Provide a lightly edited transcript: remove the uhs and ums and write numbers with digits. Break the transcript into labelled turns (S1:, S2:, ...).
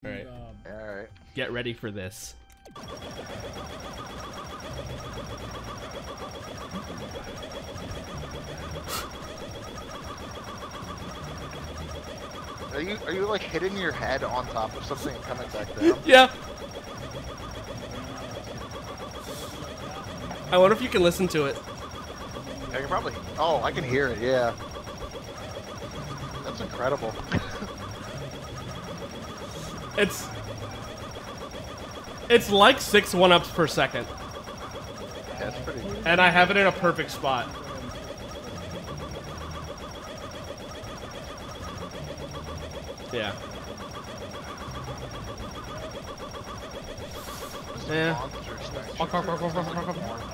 S1: All right.
S2: All right.
S1: Get ready for this.
S2: Are you like hitting your head on top of something and coming back down?
S1: Yeah. I wonder if you can listen to it.
S2: I can probably. Oh, I can hear it. Yeah. That's incredible.
S1: It's like 6 1-ups per second.
S2: That's pretty good.
S1: And I have it in a perfect spot. Yeah. Yeah.
S2: Monsters next year.